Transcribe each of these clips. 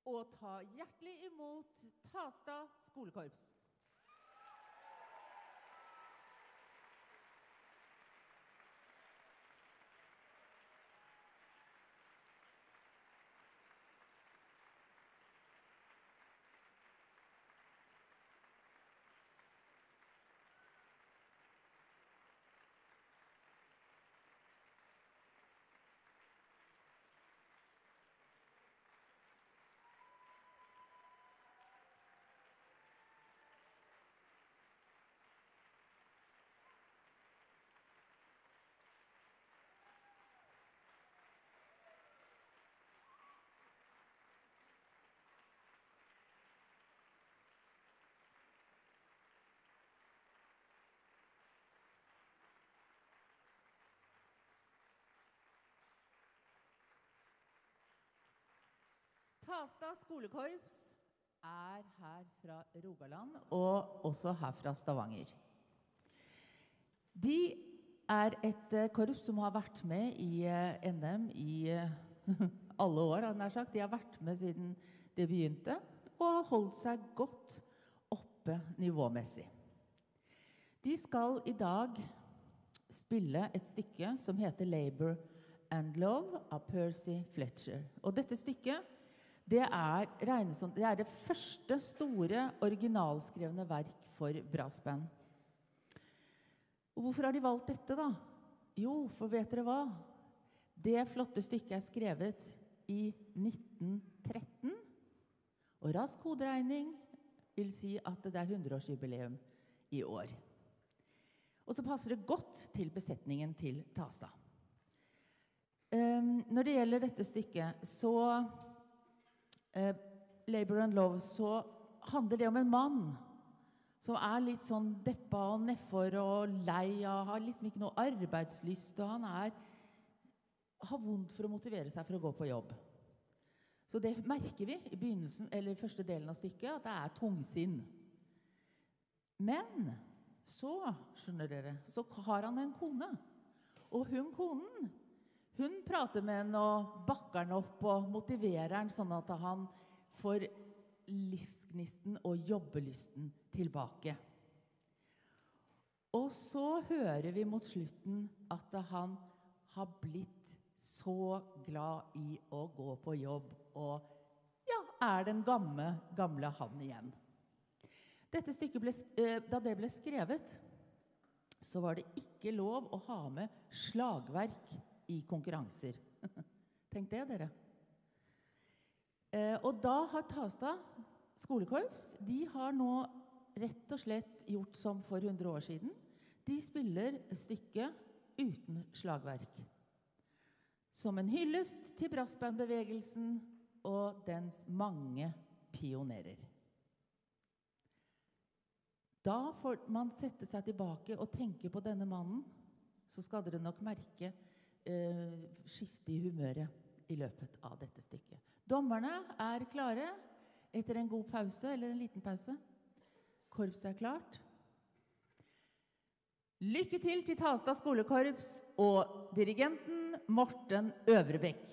og ta hjertelig imot Tasta skolekorps. Tasta skolekorps her fra Rogaland, og også her fra Stavanger. De et korps som har vært med i NM i alle år, hadde jeg sagt. De har vært med siden det begynte, og har holdt seg godt oppe nivåmessig. De skal i dag spille et stykke som heter Labour and Love av Percy Fletcher. Og dette stykket det det første store originalskrevne verk for brassband. Og hvorfor har de valgt dette da? Jo, for vet dere hva? Det flotte stykket skrevet i 1913, og rask hoderegning vil si at det 100-årsjubileum i år. Og så passer det godt til besetningen til Tasta. Når det gjelder dette stykket, så Labour and Love, så handler det om en mann som litt sånn deppa og nedfor og lei, og har liksom ikke noe arbeidslyst, og han har vondt for å motivere seg for å gå på jobb. Så det merker vi i begynnelsen, eller første delen av stykket, at det tungsinn. Men så, skjønner dere, så har han en kone, og konen, hun prater med han og bakker han opp og motiverer han sånn at han får livsgnisten og jobbelysten tilbake. Og så hører vi mot slutten at han har blitt så glad i å gå på jobb, og ja, den gamle han igjen. Dette stykket da det ble skrevet, så var det ikke lov å ha med slagverk i konkurranser. Tenk det, dere. Og da har Tasta skolekorps, de har nå rett og slett gjort som for 100 år siden. De spiller stykket uten slagverk. Som en hyllest til brassbandbevegelsen og dens mange pionerer. Da får man sette seg tilbake og tenke på denne mannen, så skal dere nok merke skifte i humøret i løpet av dette stykket. Dommerne klare etter en god pause, eller en liten pause. Korpset klart. Lykke til Tasta skolekorps og dirigenten Morten Øvrebekk.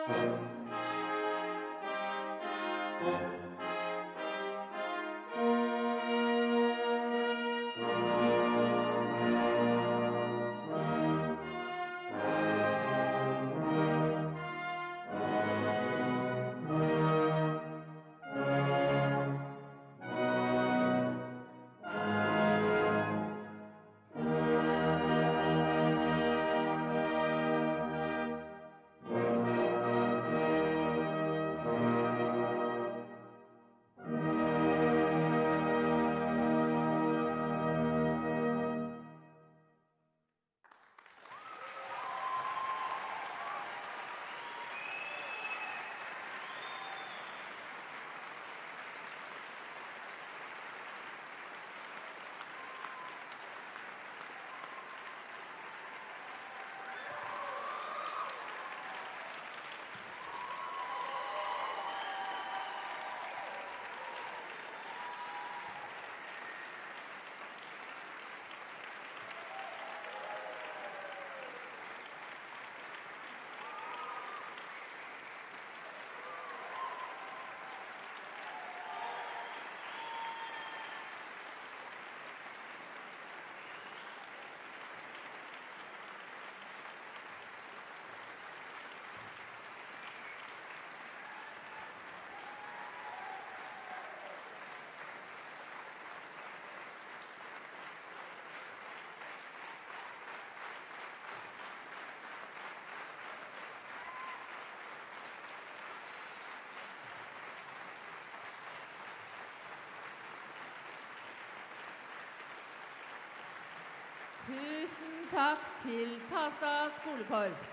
Tusen takk til Tasta skolekorps.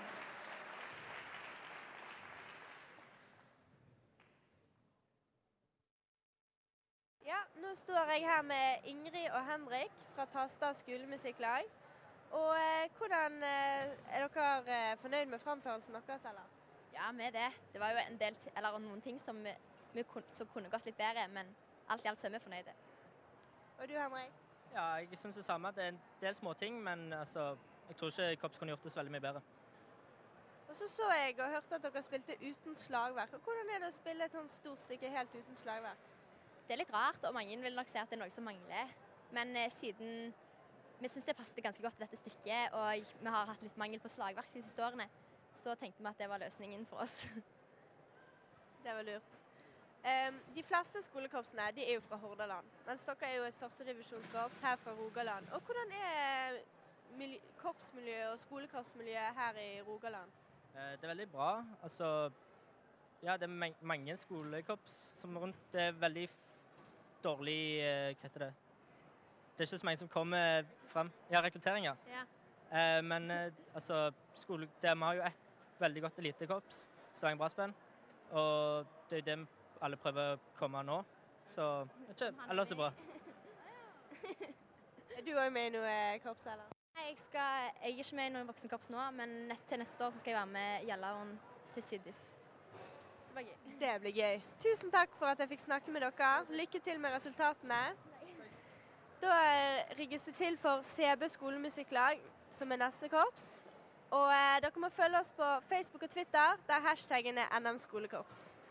Ja, nå står jeg her med Ingrid og Henrik fra Tasta skolemusikklag. Og hvordan er dere fornøyd med fremførelsen deres, eller? Ja, med det. Det var jo en del, eller noen ting som kunne gått litt bedre, men alt i alt så er vi fornøyde. Og du, Henrik? Ja, jeg synes det samme. Det er en del små ting, men altså, jeg tror ikke korps kunne gjort det så veldig mye bedre. Og så jeg og hørte at dere spilte uten slagverk. Og hvordan er det å spille et sånt stort stykke helt uten slagverk? Det er litt rart, og mange vil nok si at det er noe som mangler. Men siden vi synes det passet ganske godt til dette stykket, og vi har hatt litt mangel på slagverk de siste årene, så tenkte vi at det var løsningen for oss. Det var lurt. De fleste skolekorpsene de er jo fra Hordaland, mens dere er jo et førstedivisjonskorps her fra Rogaland. Og hvordan er korpsmiljøet og skolekorpsmiljøet her i Rogaland? Det er veldig bra. Altså, ja, det er mange skolekorps som rundt. Det er veldig dårlig, hva heter det? Det er ikke så mange som kommer frem. Ja, rekruttering, ja. Men altså, vi har jo et veldig godt elitekorps, Stavanger Brassband, og det er det alle prøver å komme nå, så ikke ellers er bra. Er du også med i noe korps, eller? Nei, jeg er ikke med i noen voksenkorps nå, men til neste år så skal jeg være med Gjellaren til Siddis. Det blir gøy. Det blir gøy. Tusen takk for at jeg fikk snakke med dere. Lykke til med resultatene. Da rigges det til for CB skolemusikklag, som er neste korps. Og dere må følge oss på Facebook og Twitter, der hashtaggen er NM skolekorps.